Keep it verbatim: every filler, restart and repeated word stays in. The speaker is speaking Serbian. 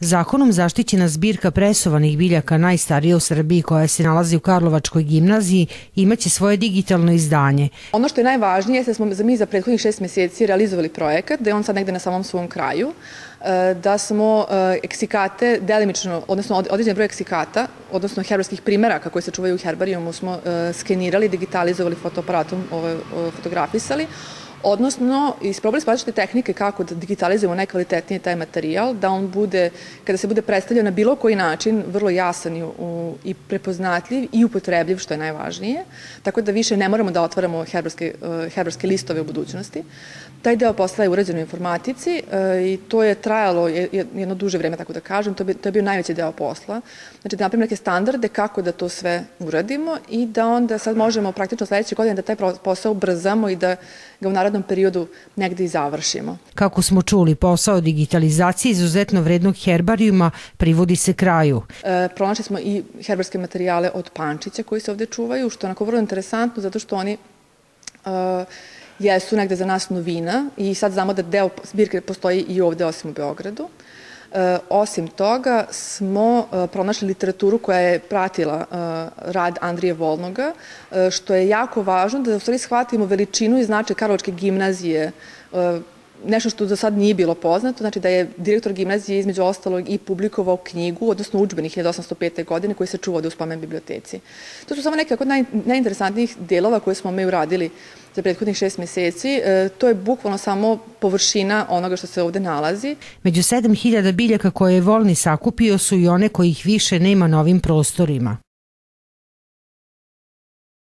Zakonom zaštićena zbirka presovanih biljaka najstarija u Srbiji koja se nalazi u Karlovačkoj gimnaziji imaće svoje digitalno izdanje. Ono što je najvažnije je da smo mi za prethodnih šest meseci realizovali projekat, da je on sad negde na samom svom kraju, da smo eksikate delimično, odnosno određen broj eksikata, odnosno herbarskih primeraka koji se čuvaju u herbarijumu smo skenirali, digitalizovali fotoaparatom, fotografisali, odnosno isprobali smo različite tehnike kako da digitalizujemo najkvalitetnije taj materijal, da on bude, kada se bude predstavljao na bilo koji način, vrlo jasan i prepoznatljiv i upotrebljiv, što je najvažnije, tako da više ne moramo da otvaramo herbarske listove u budućnosti. Taj deo posla je urađen u informatici i to je trajalo jedno duže vreme, tako da kažem, to je bio najveći deo posla. Znači da napravimo neke standarde kako da to sve uradimo i da onda sad možemo praktično sledeće godine da taj posao ubrzamo i da ga u narodnom periodu negde i završimo. Kako smo čuli, posao digitalizacije izuzetno vrednog herbarijuma privodi se kraju. Pronašli smo i herbarske materijale od pančića koji se ovde čuvaju, što je onako vrlo interesantno zato što oni jesu negde za nas novina i sad znamo da deo zbirke postoji i ovde osim u Beogradu. Osim toga smo pronašli literaturu koja je pratila rad Andrije Volnoga, što je jako važno da u stvari shvatimo veličinu i značaj Karlovačke gimnazije, nešto što do sad nije bilo poznato, znači da je direktor gimnazije između ostalog i publikovao knjigu, odnosno udžbenik hiljadu osamsto pete. godine koji se čuva ovde u spomen biblioteci. To su samo neke od najinteresantnijih delova koje smo mi uradili za prethodnih šest meseci. To je bukvalno samo površina onoga što se ovde nalazi. Među sedam hiljada biljaka koje je Volni sakupio su i one kojih više nema na ovim prostorima.